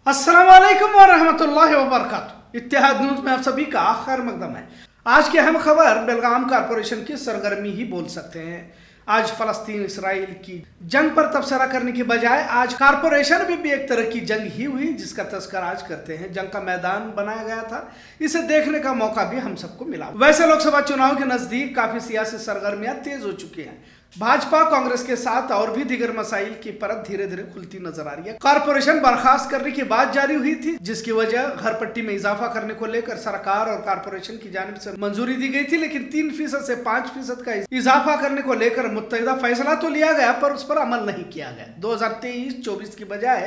अस्सलाम वालेकुम व रहमतुल्लाहि व बरकातुहू। इत्तेहाद न्यूज में आप सभी का खैर मकदम है। आज की अहम खबर बेलगाम कारपोरेशन की सरगर्मी ही बोल सकते हैं। आज फलस्तीन इसराइल की जंग पर तबसरा करने के बजाय आज कारपोरेशन में भी एक तरह की जंग ही हुई, जिसका तस्करा आज करते हैं। जंग का मैदान बनाया गया था, इसे देखने का मौका भी हम सबको मिला। वैसे लोकसभा चुनाव के नजदीक काफी सियासी सरगर्मियां तेज हो चुकी हैं। भाजपा कांग्रेस के साथ और भी दीगर मसाइल की परत धीरे धीरे खुलती नजर आ रही है। कारपोरेशन बर्खास्त करने की बात जारी हुई थी, जिसकी वजह घर पट्टी में इजाफा करने को लेकर सरकार और कारपोरेशन की जानिब से मंजूरी दी गई थी, लेकिन 3% से 5% का इजाफा करने को लेकर मुत्तहिदा फैसला तो लिया गया, पर उस पर अमल नहीं किया गया। 2023-24 की बजाय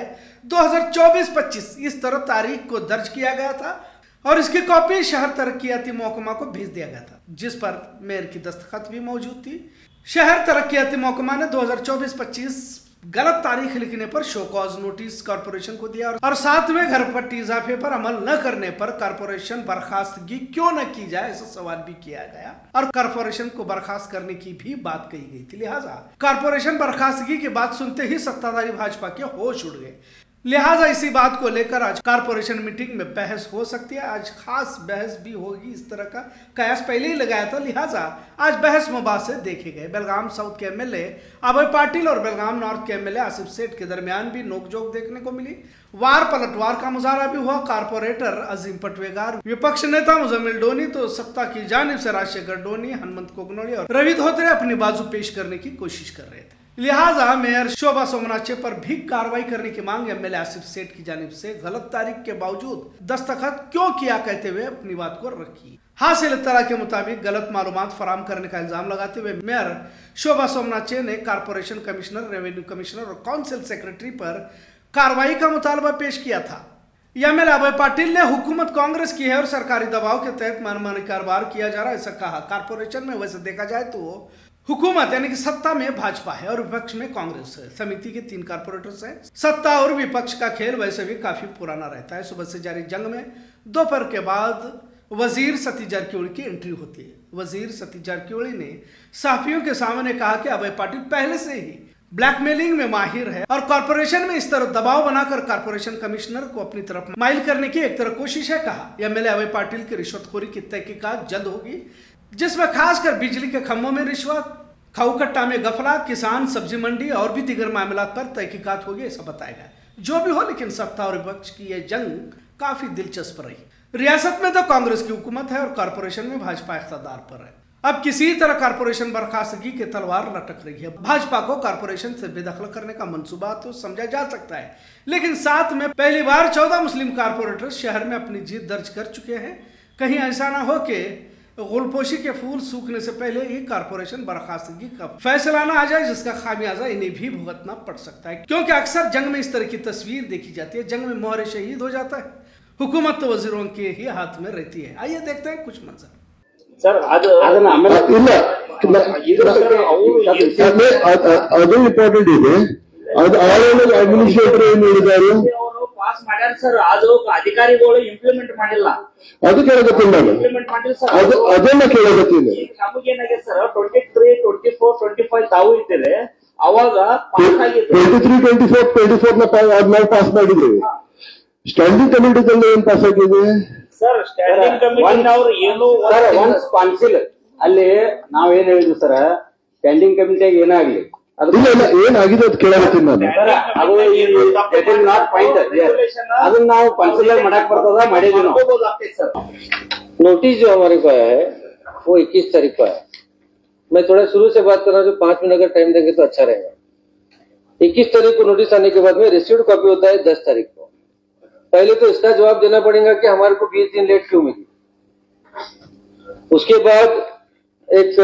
2024-25 इस तरह तारीख को दर्ज किया गया था और इसकी कॉपी शहर तरक्कियाती महकमा को भेज दिया गया था, जिस पर मेयर की दस्तखत भी मौजूद थी। शहर तरक्कियाती महकमा ने 2024-25 गलत तारीख लिखने पर शो कॉज नोटिस कारपोरेशन को दिया और साथ में घर पट्टी इजाफे पर अमल न करने पर कारपोरेशन बर्खास्तगी क्यों न की जाए, ऐसा सवाल भी किया गया और कारपोरेशन को बर्खास्त करने की भी बात कही गई थी। लिहाजा कारपोरेशन बर्खास्तगी की बात सुनते ही सत्ताधारी भाजपा के होश उड़ गए। लिहाजा इसी बात को लेकर आज कारपोरेशन मीटिंग में बहस हो सकती है। आज खास बहस भी होगी, इस तरह का कयास पहले ही लगाया था। लिहाजा आज बहस मुबासे देखे गए। बेलगाम साउथ के एमएलए अभय पाटिल और बेलगाम नॉर्थ के एमएलए आसिफ सेठ के दरमियान भी नोकझोंक देखने को मिली। वार पलटवार का मुजाहरा भी हुआ। कारपोरेटर अजीम पटवेगार, विपक्ष नेता मुजम्मिल डोनी तो सत्ता की जानिब से राजशेखर डोनी, हनुमंत कोगनोड़ी और रवि धोत्रे अपनी बाजू पेश करने की कोशिश कर रहे थे। लिहाजा मेयर शोभा सोमनाचे पर भी कार्रवाई करने की मांग एमएलए आसिफ सेठ की जानिब से गलत तारीख के बावजूद दस्तखत क्यों किया कहते हुए अपनी बात को रखी। हासिल इत्तला के मुताबिक गलत मालूमात फराम करने का इल्जाम लगाते हुए मेयर शोभा सोमनाचे ने कारपोरेशन कमिश्नर, रेवेन्यू कमिश्नर और काउंसिल सेक्रेटरी पर कार्रवाई का मुतालबा पेश किया था। एमएलए अभय पाटिल ने हुकूमत कांग्रेस की है और सरकारी दबाव के तहत मनमानी कारोबार किया जा रहा है, ऐसा कहा। कारपोरेशन में वैसे देखा जाए तो हुकूमत यानी कि सत्ता में भाजपा है और विपक्ष में कांग्रेस है। समिति के 3 कारपोरेटर्स हैं। सत्ता और विपक्ष का खेल वैसे भी काफी पुराना रहता है। सुबह से जारी जंग में दोपहर के बाद वजीर सतीश जारकिहोली की एंट्री होती है। वजीर सतीश जारकिहोली ने सहाफियों के सामने कहा कि अभय पाटिल पहले से ही ब्लैकमेलिंग में माहिर है और कॉर्पोरेशन में इस तरह दबाव बनाकर कॉर्पोरेशन कमिश्नर को अपनी तरफ माइल करने की एक तरह कोशिश है, कहा। एमएलए अभय पाटिल की रिश्वतखोरी की तहकीकात जल्द होगी, जिसमें खासकर बिजली के खंभों में रिश्वत, खाऊकट्टा में गफला, किसान सब्जी मंडी और भी दीगर मामला पर तहकीकात होगी, ऐसा बताया गया। जो भी हो, लेकिन सत्ता और विपक्ष की यह जंग काफी दिलचस्प रही। रियासत में तो कांग्रेस की हुकूमत है और कॉर्पोरेशन में भाजपा इख्तियार पर है। अब किसी तरह कॉर्पोरेशन बर्खास्तगी की तलवार लटक रही है। भाजपा को कॉर्पोरेशन से बेदखल करने का मंसूबा तो समझा जा सकता है, लेकिन साथ में पहली बार 14 मुस्लिम कॉर्पोरेटर शहर में अपनी जीत दर्ज कर चुके हैं। कहीं ऐसा ना हो कि गुलपोशी के फूल सूखने से पहले ही कारपोरेशन बर्खास्तगी का फैसला ना आ जाए, जिसका खामियाजा इन्हें भी भुगतना पड़ सकता है। क्योंकि अक्सर जंग में इस तरह की तस्वीर देखी जाती है। जंग में मोहरे शहीद हो जाता है, हुकूमत तो वजीरों के ही हाथ में रहती है। आइए देखते हैं कुछ मंजर। सर ಅದು ಇಂಪಾರ್ಟೆಂಟ್ ಇದೆ. ಅದು ಆಲ್ರೆಡಿ ಅಡ್ಮಿನಿಸ್ಟ್ರೇಟರ್ ಏನು ಹೇಳಿದ್ದಾರೆ, ಪಾಸ್ ಮಾಡ್ಯಾರ ಸರ್. ಅದು ಅಧಿಕಾರಿಗಳು ಇಂಪ್ಲಿಮೆಂಟ್ ಮಾಡಿಲ್ಲ. ಅದು ಕೇಳಕತ್ತಿಲ್ಲ, ಇಂಪ್ಲಿಮೆಂಟ್ ಮಾಡಿಲ್ಲ ಸರ್. ಅದನ್ನ ಕೇಳಕತ್ತಿಲ್ಲ. ನಮಗೇನಾಗಿದೆ ಸರ್, 23, 24, 25 ತಾವು ಇದ್ದೀರಿ, ಅವಾಗ ಪಾಸ್ ಆಗಿತ್ತು. 23, 24 ನಾವು ಪಾಸ್ ಮಾಡಿದ್ವಿ. ಸ್ಟ್ಯಾಂಡಿಂಗ್ ಕಮಿಟಿದಲ್ಲಿ ಏನ್ ಪಾಸ್ ಆಗಿದೆ ಸರ್? ಸ್ಟ್ಯಾಂಡಿಂಗ್ ಕಮಿಟಿ ಅವರು ಏನು ಒನ್ಸ್ ಕೌನ್ಸಿಲ್ ಅಲ್ಲಿ ನಾವೇನ್ ಹೇಳಿದ್ವಿ ಸರ್, ಸ್ಟ್ಯಾಂಡಿಂಗ್ ಕಮಿಟಿಯಾಗ ಏನಾಗ್ಲಿ ಏನಾಗಿದೆ ಅದು ಕೇಳಕತ್ತೀನಿ ನಾನು. ಅದು ಇಟ್ ಇಸ್ ನಾಟ್ ಪಾಯಿಂಟ್. ಅದನ್ನ ನಾವು ಕೌನ್ಸಿಲ್ ಮಾಡಕ್ ಬರ್ತದ, ಮಾಡಿದ್ವಿ ನಾವು. नोटिस जो हमारे पास है वो 21 तारीख को है। मैं थोड़ा शुरू से बात कर रहा हूँ, जो 5 मिनट अगर टाइम देंगे तो अच्छा रहेगा। 21 तारीख को नोटिस आने के बाद में रिसीव्ड कॉपी होता है 10 तारीख को। पहले तो इसका जवाब देना पड़ेगा कि हमारे को 20 दिन लेट क्यों मिली। उसके बाद एक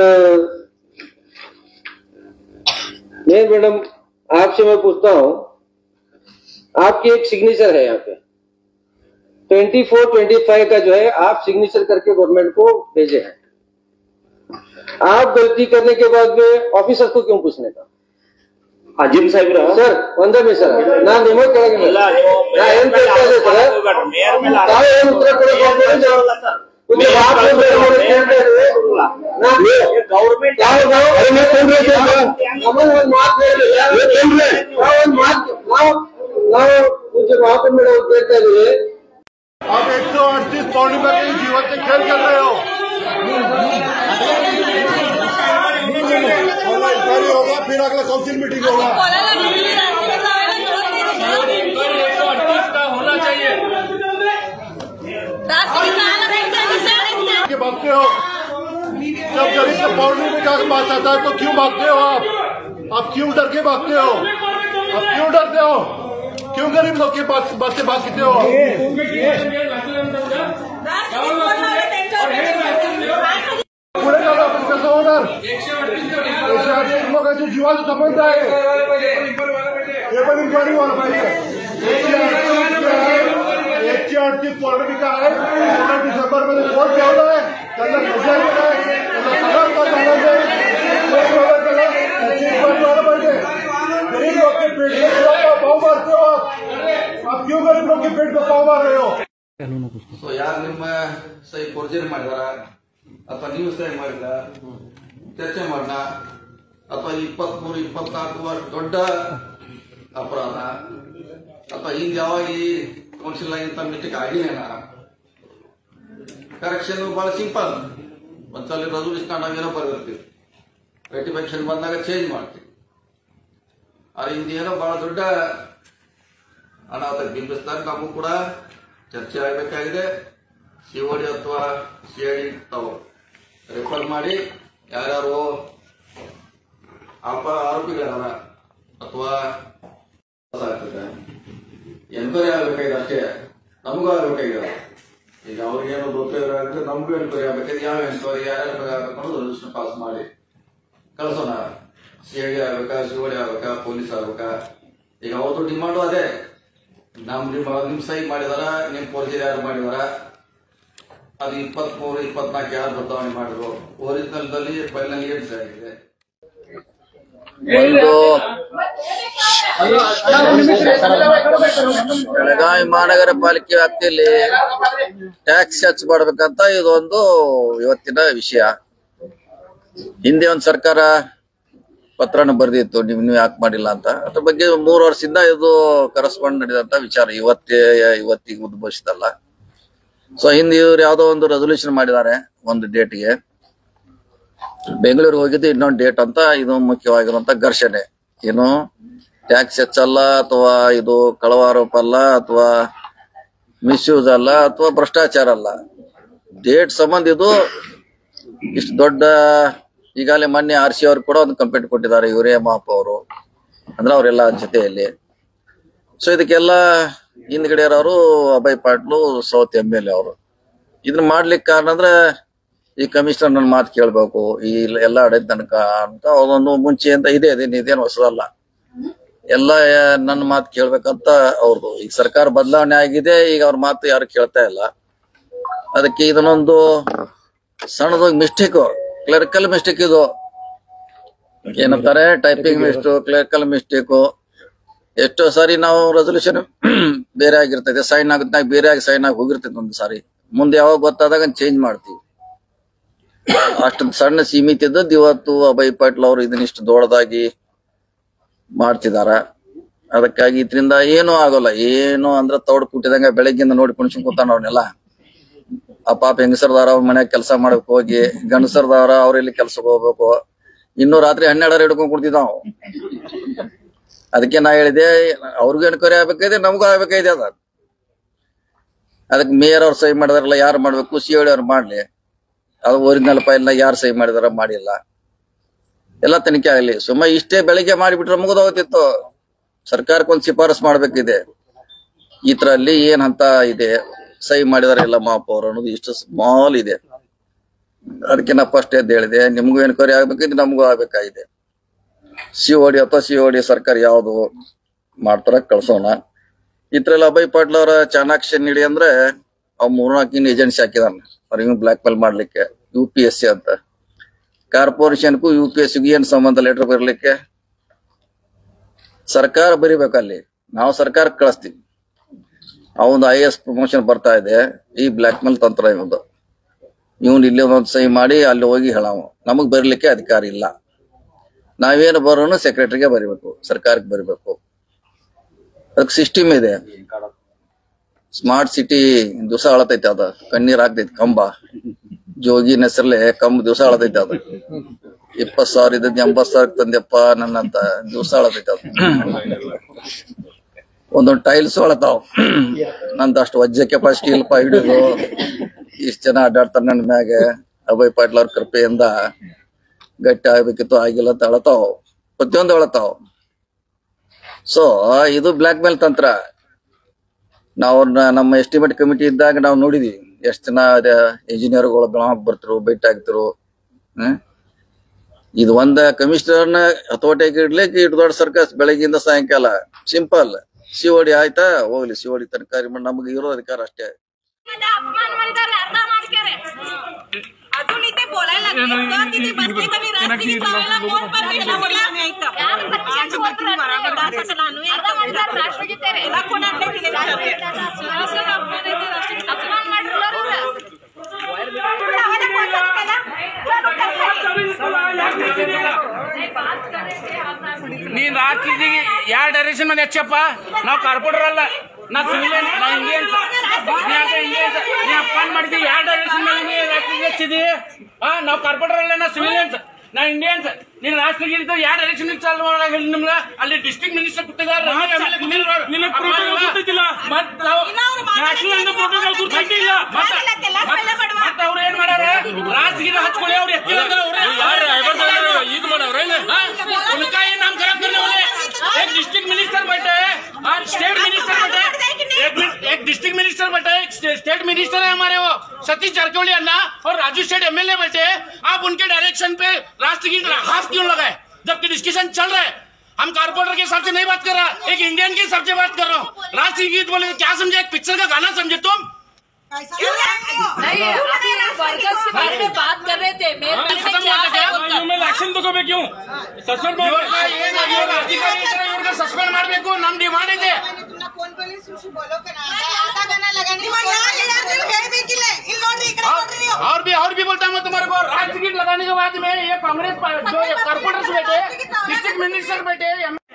मैडम आपसे मैं पूछता हूं, आपकी एक सिग्नेचर है यहाँ पे 24-25 का जो है आप सिग्नेचर करके गवर्नमेंट को भेजे हैं। आप गलती करने के बाद में ऑफिसर को क्यों पूछने का? ಅಜಿಮ್ ಸಾಹೇಬ್ರ ಸರ್ ಒಂದೇ ನಿಮಿಷ ನಾನು ನಿಮಗೆ ಕೆಳಗೆ ಏನ್ ಕೇಳ್ತಾ ಇದ್ದೆ ಸರ್, ತಾವೇನು ಉತ್ತರ ಕೊಡಬೇಕು ನಾವು मुझे वहां पे मेरा कहता है आप 138 पौर्णिमा के जीवन से खेल कर रहे हो। इंक्वायरी होगा, फिर अगला काउंसिल मीटिंग होगा। होना चाहिए। भागते हो जब गरीब का पौर्णिमा का बात आता है तो क्यों भागते हो आप क्यों डर के भागते हो? आप क्यों डरते हो? क्यों गरीब लोग के बात से भागते हो? पुढे जाऊ आपण कसं होणार? 138 लोकांच्या जीवाचा संबंध आहे, हे पण इन्क्वायरी व्हायला पाहिजे। 138 पौर्णिमा आहे, डिसेंबर मध्ये कोण ठेवला आहे, त्यांना सजा दिला आहे, त्यांना पगार का झाला नाही, गरीब लोग के पेट में पाव मारते हो आप क्यों गरीब लोग के पेट में पाव मार रहे हो? ಸೊ ಯಾರು ನಿಮ್ಮ ಸಹಿ ಫೋರ್ಜರಿ ಮಾಡಿದಾರ ಅಥವಾ ನೀವು ಸಹಿ ಮಾಡಿದ ಚರ್ಚೆ ಮಾಡೋಣ, ಅಥವಾ 23-24 ವರ್ಷ ದೊಡ್ಡ ಅಪರಾಧ, ಅಥವಾ ಹಿಂದೆ ಯಾವಾಗ ಈ ಕೌನ್ಸಿಲ್ ಇಂತ ಮಿಸ್ಟೇಕ್ ಆಗಿಲ್ಲ? ಕರೆಕ್ಷನ್ ಬಹಳ ಸಿಂಪಲ್, ಒಂದ್ಸಲ ರೆಸಲ್ಯೂಷನ್ ನಾವೇನೋ ಬರೆದಿರ್ತೀವಿ, ರೆಟಿಫಿಕೇಶನ್ ಬಂದಾಗ ಚೇಂಜ್ ಮಾಡ್ತೀವಿ. ಆದ್ರೆ ಹಿಂದೇನೋ ಬಹಳ ದೊಡ್ಡ ಅನಾಹುತ ಬಿಂಬಿಸ್ತಾರೆ. ನಮಗೂ ಕೂಡ ಚರ್ಚೆ ಆಗಬೇಕಾಗಿದೆ. ಸಿಒಡಿ ಅಥವಾ ಸಿಐಡಿ ತಾವು ರೆಫರ್ ಮಾಡಿ ಯಾರ್ಯಾರು ಆರೋಪಿಗಳಾರ ಅಥವಾ ಎನ್ಕ್ವೈರಿ ಆಗಬೇಕಾಗಿದೆ, ಅಷ್ಟೇ ನಮಗೂ ಆಗಬೇಕಾಗಿದೆ. ಈಗ ಅವ್ರಿಗೇನೋ ಗೊತ್ತಿದ್ರೆ ನಮಗೂ ಎನ್ಕ್ವೈರಿ ಆಗಬೇಕಾಗಿದೆ. ಯಾವ ಎನ್ಕ್ವೈರಿ ಯಾರ್ಯಾರ ಬಗ್ಗೆ ಆಗಬೇಕು ಅನ್ನೋದು ರೆಸಲ್ಯೂಷನ್ ಪಾಸ್ ಮಾಡಿ ಕಳ್ಸೋಣ. ಸಿಐಡಿ ಆಗ್ಬೇಕಾ, ಸಿಒಡಿ ಆಗ್ಬೇಕಾ, ಪೊಲೀಸ್ ಆಗ್ಬೇಕಾ? ಈಗ ಅವತ್ತು ಡಿಮಾಂಡು ಅದೇ, ನಿಮ್ ಸಹಿ ಮಾಡಿದಾರ, ನಿಮ್ ಫೋರ್ಜರಿ ಯಾರು ಮಾಡಿದಾರ, ಅದು 23-24 ಯಾರು ಬದಲಾವಣೆ ಮಾಡಿದ್ರು, ಒರಿಜಿನಲ್ ದಲ್ಲಿ ಫೈನಲ್ ಏನ್ ಸಹಿ ಆಗಿದೆ. ಬೆಳಗಾವಿ ಮಹಾನಗರ ಪಾಲಿಕೆ ವ್ಯಾಪ್ತಿಯಲ್ಲಿ ಟ್ಯಾಕ್ಸ್ ಹೆಚ್ಚು ಮಾಡಬೇಕಂತ ಇದೊಂದು ಇವತ್ತಿನ ವಿಷಯ. ಹಿಂದೆ ಒಂದು ಸರ್ಕಾರ ಪತ್ರನ ಬರೆದಿತ್ತು, ನೀವು ಯಾಕೆ ಮಾಡಿಲ್ಲ ಅಂತ. ಅದ್ರ ಬಗ್ಗೆ 3 ವರ್ಷದಿಂದ ಇದು ಕರೆಸ್ಪಾಂಡ್ ನಡೆದಂತ ವಿಚಾರ, ಇವತ್ತಿಗೆ ಉದ್ಭವಿಸಿದಲ್ಲ. ಸೊ ಹಿಂದೆ ಇವ್ರು ಯಾವ್ದೋ ಒಂದು ರೆಸಲ್ಯೂಷನ್ ಮಾಡಿದ್ದಾರೆ ಒಂದು ಡೇಟ್ಗೆ, ಬೆಂಗಳೂರಿಗೆ ಹೋಗಿದ್ದು ಇನ್ನೊಂದು ಡೇಟ್ ಅಂತ. ಇದು ಮುಖ್ಯವಾಗಿರುವಂತ ಘರ್ಷಣೆ ಏನು, ಟ್ಯಾಕ್ಸ್ ಹೆಚ್ಚಲ್ಲ, ಅಥವಾ ಇದು ಕಳವಾರೋಪ ಅಲ್ಲ, ಅಥವಾ ಮಿಸ್ಯೂಸ್ ಅಲ್ಲ, ಅಥವಾ ಭ್ರಷ್ಟಾಚಾರ ಅಲ್ಲ. ಡೇಟ್ ಸಂಬಂಧ ಇದು ಇಷ್ಟು ದೊಡ್ಡ. ಈಗಾಗಲೇ ಮೊನ್ನೆ RC ಅವರು ಕೂಡ ಒಂದು ಕಂಪ್ಲೇಂಟ್ ಕೊಟ್ಟಿದ್ದಾರೆ, ಇವರೇ ಮಾಪ್ ಅವರು, ಅಂದ್ರೆ ಅವರೆಲ್ಲ ಜೊತೆಯಲ್ಲಿ. ಸೊ ಇದಕ್ಕೆಲ್ಲ ಹಿಂದ್ಗಡೆ ಇರೋರು ಅಭಯ್ ಪಾಟ್ಲು, ಸೌತ್ MLA ಅವರು. ಇದನ್ನ ಮಾಡ್ಲಿಕ್ಕೆ ಕಾರಣ ಅಂದ್ರೆ ಈ ಕಮಿಷನರ್ ನನ್ನ ಮಾತು ಕೇಳ್ಬೇಕು, ಈ ಎಲ್ಲ ಅಡೆ ತನಕ ಅಂತ ಅದೊಂದು ಮುಂಚೆ ಅಂತ ಇದೇನು ಹೊಸದಲ್ಲ. ಎಲ್ಲ ನನ್ನ ಮಾತು ಕೇಳ್ಬೇಕಂತ ಅವ್ರದ್ದು. ಈಗ ಸರ್ಕಾರ ಬದಲಾವಣೆ ಆಗಿದೆ, ಈಗ ಅವ್ರ ಮಾತು ಯಾರು ಕೇಳ್ತಾ ಇಲ್ಲ. ಅದಕ್ಕೆ ಇದನ್ನೊಂದು ಸಣ್ಣದೊಂದು ಮಿಸ್ಟೇಕ್, ಕ್ಲರಿಕಲ್ ಮಿಸ್ಟೇಕ್ ಇದು. ಏನಂತಾರೆ, ಟೈಪಿಂಗ್ ಮಿಸ್ಟೇಕ್, ಕ್ಲರಿಕಲ್ ಮಿಸ್ಟೇಕು. ಎಷ್ಟೋ ಸಾರಿ ನಾವು ರೆಸಲ್ಯೂಷನ್ ಬೇರೆ ಆಗಿರ್ತದೆ, ಸೈನ್ ಆಗುತ್ತೆ, ಬೇರೆ ಆಗಿ ಸೈನ್ ಆಗಿ ಹೋಗಿರ್ತೈತೆ ಒಂದು ಸಾರಿ. ಮುಂದೆ ಯಾವಾಗ ಗೊತ್ತಾದಾಗ ಚೇಂಜ್ ಮಾಡ್ತೀವಿ. ಅಷ್ಟು ಸಣ್ಣ ಸೀಮಿತ ಇದ್ದದ್ದು ಇವತ್ತು ಅಭಯ್ ಪಾಟೀಲ್ ಅವರು ಇದನ್ನಿಷ್ಟು ದೊಡ್ಡದಾಗಿ ಮಾಡ್ತಿದಾರ. ಅದಕ್ಕಾಗಿ ಇದರಿಂದ ಏನೂ ಆಗೋಲ್ಲ. ಏನು ಅಂದ್ರೆ ತೌಡ್ ಕುಟ್ಟಿದಂಗ ಬೆಳಗ್ಗಿಂದ ನೋಡಿ ಕುಣಿಸ್ಕೊಂಡ್ ಕೂತಾನ ಅವ್ರನ್ನೆಲ್ಲ. ಆ ಪಾಪ ಹೆಂಗಸರದವ್ರ ಅವ್ರ ಮನ್ಯಾಗ ಕೆಲಸ ಮಾಡಕ್ ಹೋಗಿ, ಗಂಡಸರದವ್ರ ಅವ್ರ ಇಲ್ಲಿ ಕೆಲ್ಸಕ್ಕೆ ಹೋಗ್ಬೇಕು. ಇನ್ನೂ ರಾತ್ರಿ 12 ಹಿಡ್ಕೊಂಡ್ ಕುಡ್ತಿದ್ದ ನಾವು. ಅದಕ್ಕೆ ನಾ ಹೇಳಿದೆ, ಅವ್ರಿಗೂ ಎನ್ಕ್ವೈರಿ ಆಗ್ಬೇಕಾಗಿದೆ, ನಮಗೂ ಆಗ್ಬೇಕಾಗಿದೆ. ಅದಕ್ಕೆ ಮೇಯರ್ ಅವ್ರು ಸಹಿ ಮಾಡಿದಾರಲ್ಲ, ಯಾರು ಮಾಡ್ಬೇಕು, CID ಅವ್ರು ಮಾಡ್ಲಿ. ಅದು ಒರಿಜಿನಲ್ ಫೈಲ್ನ ಯಾರು ಸಹಿ ಮಾಡಿದಾರ, ಮಾಡಿಲ್ಲ, ಎಲ್ಲ ತನಿಖೆ ಆಗಲಿ. ಸುಮ್ಮ ಇಷ್ಟೇ ಬೆಳಿಗ್ಗೆ ಮಾಡಿಬಿಟ್ರೆ ಮುಗಿದೋಗ್ತಿತ್ತು. ಸರ್ಕಾರಕ್ಕೊಂದು ಶಿಫಾರಸ್ ಮಾಡ್ಬೇಕಿದೆ, ಈ ತರ ಅಲ್ಲಿ ಏನ್ ಹಂತ ಇದೆ, ಸಹಿ ಮಾಡಿದಾರೆ ಎಲ್ಲ ಮಾಪ್ ಅವ್ರು ಅನ್ನೋದು ಇಷ್ಟು ಸ್ಮಾಲ್ ಇದೆ. ಅದಕ್ಕೆ ನಾ ಫಸ್ಟ್ ಎದ್ದು ಹೇಳಿದೆ, ನಿಮ್ಗೂ ಎನ್ಕ್ವೈರಿ ಆಗ್ಬೇಕಿದೆ, ನಮಗೂ ಆಗ್ಬೇಕಾಗಿದೆ. COD ಅಥವಾ COD ಸರ್ಕಾರ ಯಾವ್ದು ಮಾಡ್ತಾರ ಕಳ್ಸೋಣ. ಇದ್ರಲ್ಲಿ ಅಭಯ್ ಪಾಟೀಲ್ ಅವರ ಚಾಣಾಕ್ಷ ನೀಡಿ ಅಂದ್ರೆ ಅವ್ 3-4 ಏಜೆನ್ಸಿ ಹಾಕಿದಾನ ಅವ್ರಿಗೆ ಬ್ಲಾಕ್ ಮೇಲ್ ಮಾಡ್ಲಿಕ್ಕೆ. UPSC ಅಂತ ಕಾರ್ಪೊರೇಷನ್ಗೂ UPSCಗೂ ಏನ್ ಸಂಬಂಧ? ಲೆಟರ್ ಬರಲಿಕ್ಕೆ ಸರ್ಕಾರ ಬರಿಬೇಕಲ್ಲಿ, ನಾವು ಸರ್ಕಾರಕ್ಕೆ ಕಳಿಸ್ತೀವಿ. ಅವೊಂದು IAS ಪ್ರಮೋಷನ್ ಬರ್ತಾ ಇದೆ, ಈ ಬ್ಲಾಕ್ ಮೇಲ್ ತಂತ್ರ ಇವೊಂದು. ಇವನ್ ಇಲ್ಲಿ ಒಂದೊಂದು ಸಹಿ ಮಾಡಿ ಅಲ್ಲಿ ಹೋಗಿ ಹೇಳವ, ನಮಗ್ ಬರೀಲಿಕ್ಕೆ ಅಧಿಕಾರ ಇಲ್ಲ. ನಾವೇನು ಬರೋನು ಸೆಕ್ರೆಟರಿಗೆ ಬರಿಬೇಕು, ಸರ್ಕಾರಕ್ಕೆ ಬರಿಬೇಕು. ಅದಕ್ಕೆ ಸಿಸ್ಟಮ್ ಇದೆ. ಸ್ಮಾರ್ಟ್ ಸಿಟಿ ದಿವಸ ಅಳತೈತೆ, ಅದ ಕಣ್ಣೀರ್ ಹಾಕ್ತೈತಿ ಕಂಬ. ಜೋಗಿನ ಹೆಸರ್ಲೆ ಕಂಬ ದಿವಸ ಅಳತೈತೆ. ಅದ 20,000 ಇದ್ದದ್ 80,000 ತಂದೆಪ್ಪ ನನ್ನಂತ ದಿವಸ ಅಳತೈತೆ. ಅದ ಒಂದೊಂದು ಟೈಲ್ಸ್ ಅಳತಾವ್. ನಂದು ಅಷ್ಟು ವಜ್ಜೆ ಕೆಪಾಸಿಟಿ ಇಲ್ಪ ಹಿಡಿದು ಇಷ್ಟ ಜನ ಅಡ್ಡಾಡ್ತಾರ ನನ್ನ ಮ್ಯಾಗ. ಅಭಯ್ ಪಾಟೀಲ್ ಅವ್ರ ಕೃಪೆಯಿಂದ ಗಟ್ಟಿ ಆಗ್ಬೇಕಿತ್ತು, ಆಗಿಲ್ಲ ಅಂತ ಅಳತಾವ್. ಪ್ರತಿಯೊಂದು ಅಳತಾವ್. ಸೊ ಇದು ಬ್ಲಾಕ್ ಮೇಲ್ ತಂತ್ರ. ನಾವು ನಮ್ಮ ಎಸ್ಟಿಮೇಟ್ ಕಮಿಟಿ ಇದ್ದಾಗ ನಾವು ನೋಡಿದ್ವಿ ಎಷ್ಟ್ ಜನ ಇಂಜಿನಿಯರ್ಗಳು ಬೆಳಗಾವ್ ಬರ್ತಿರು, ಭೇಟಿ ಆಗ್ತಿರು. ಇದು ಒಂದ ಕಮಿಷನರ್ನ ಹತೋಟಿಗೆ ಇಡ್ಲಿಕ್ಕೆ ಇಟ್ಟು ದೊಡ್ಡ ಸರ್ಕಸ್ ಬೆಳಗ್ಗಿಂದ ಸಾಯಂಕಾಲ. ಸಿಂಪಲ್. ಸಿಒಡಿ ಆಯ್ತಾ ಹೋಗ್ಲಿ, ಸಿಒಡಿ ತನಕ ನಮ್ಗೆ ಇರೋ ಅಧಿಕಾರ ಅಷ್ಟೇ. ನೀನ್ ರಾತ್ರಿ ಯಾವ ಡೈರೆಕ್ಷನ್ ಮೇಲೆ ಹೆಚ್ಚಪ್ಪ? ನಾವು ಕಾರ್ಪೊರೇಟರ್ ಅಲ್ಲ, ನಾ ಸಿವಿಲಿಯನ್, ನಾ ಇಂಡಿಯನ್ಸ್. ನೀ ಅಪ್ಪನ್ ಮಾಡಿದ್ವಿ ಯಾವ ಡೈರೆಕ್ಷನ್ ಮೇಲೆ ರಾತ್ರಿಗೆ ಹೆಚ್ಚಿದಿ? ನಾವು ಕಾರ್ಪೊರೇಟರ್ ಅಲ್ಲ, ನಾ ಸಿವಿಲಿಯನ್ಸ್, ನಾ ಇಂಡಿಯನ್ಸ್. ನೀನ್ ರಾಷ್ಟ್ರೀಯ ಯಾವ ಡೈರೆಕ್ಷನ್ ಚಾಲು ಹೇಳಿ ನಿಮ್ಗೆ ಅಲ್ಲಿ ಡಿಸ್ಟ್ರಿಕ್ಟ್ ಮಿನಿಸ್ಟರ್ ಕೂತಿದ್ದಾರೆ. ಮತ್ತೆ ಅವ್ರು ಏನ್ ಮಾಡ್ಯಾರ? ರಾಷ್ಟ್ರೀಯ ಹಚ್ಕೊಳ್ಳಿ ಅವ್ರು ಎತ್ತಿಲ್ಲ नाम खराब करने वाले एक डिस्ट्रिक्ट मिनिस्टर बैठे, स्टेट मिनिस्टर बैठे, एक डिस्ट्रिक्ट मिनिस्टर बैठे, स्टेट मिनिस्टर है हमारे वो सतीश जारकिहोली अन्ना, और राजू स्टेट एमएलए बैठे। आप उनके डायरेक्शन पे राष्ट्रगीत हाथ क्यों लगाए जबकि डिस्कशन चल रहा है? हम कारपोरेटर के हिसाब से नहीं बात कर रहा, एक इंडियन के हिसाब से बात कर रहा हूँ। राष्ट्रीय गीत बोले क्या समझे? एक पिक्चर का गाना समझे तुम? नहीं, अभी वर्कर्स के बारे में बात कर रहे थे। एक्शन तो कभी क्यों सस्पेंड सस्पेंड ಮಾಡಬೇಕು ನಮ್ಮ ಡಿಮಾಂಡ್ ಇದೆ. और भी बोलता हूँ तुम्हारे को राजगीत लगाने के बाद में ये कांग्रेस जो कॉर्पोरेटर्स बैठे, डिस्ट्रिक्ट मिनिस्टर बैठे,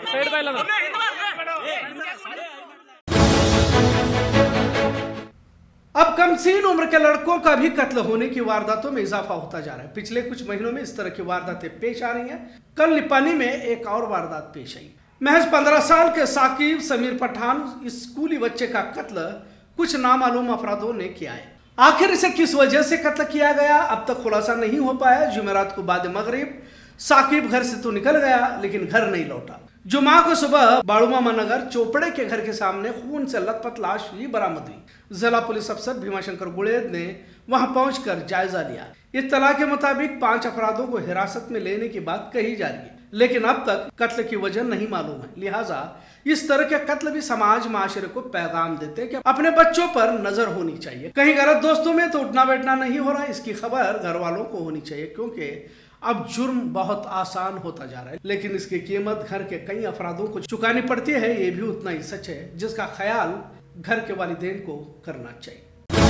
अब कमसीन उम्र के लड़कों का भी कत्ल होने की वारदातों में इजाफा होता जा रहा है। पिछले कुछ महीनों में इस तरह की वारदातें पेश आ रही हैं। कल निपानी में एक और वारदात पेश आई। महज 15 साल के साकिब समीर पठान स्कूली बच्चे का कत्ल कुछ नामालूम अफरादों ने किया है। आखिर इसे किस वजह से कत्ल किया गया अब तक खुलासा नहीं हो पाया। जुमेरात को बाद मगरिब साकिब घर से तो निकल गया लेकिन घर नहीं लौटा। जुमा को सुबह बाड़ूमामा नगर चोपड़े के घर के सामने खून से लथपथ लाश ही बरामद हुई। जिला पुलिस अफसर भीमाशंकर गुड़ेद ने वहां पहुंचकर जायजा लिया। इत्तला के मुताबिक 5 अपराधों को हिरासत में लेने की बात कही जा रही है, लेकिन अब तक कत्ल की वजह नहीं मालूम है। लिहाजा इस तरह के कत्ल भी समाज माशरे को पैगाम देते हैं कि अपने बच्चों पर नजर होनी चाहिए। कहीं गलत दोस्तों में तो उठना बैठना नहीं हो रहा, इसकी खबर घर वालों को होनी चाहिए, क्योंकि अब जुर्म बहुत आसान होता जा रहा है, लेकिन इसकी कीमत घर के कई अफरादों को चुकानी पड़ती है। ये भी उतना ही सच है जिसका ख्याल घर के वालिदैन को करना चाहिए।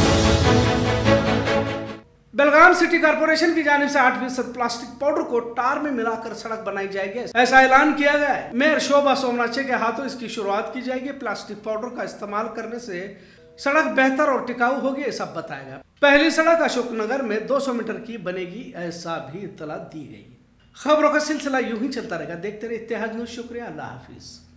बेलगाम सिटी कॉर्पोरेशन की जानिब से 8% प्लास्टिक पाउडर को टार में मिलाकर सड़क बनाई जाएगी, ऐसा ऐलान किया गया है। मेयर शोभा सोमनाचे के हाथों इसकी शुरुआत की जाएगी। प्लास्टिक पाउडर का इस्तेमाल करने से सड़क बेहतर और टिकाऊ होगी, ऐसा बताया गया। पहली सड़क अशोकनगर में 200 मीटर की बनेगी, ऐसा भी इत्तला दी गई। खबरों का सिलसिला यूं ही चलता रहेगा। देखते रहिए इत्तेहाद न्यूज़। शुक्रिया, अल्लाह हाफिज।